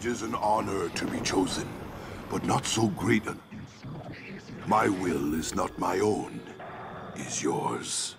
It is an honor to be chosen, but not so great an... My will is not my own, is yours.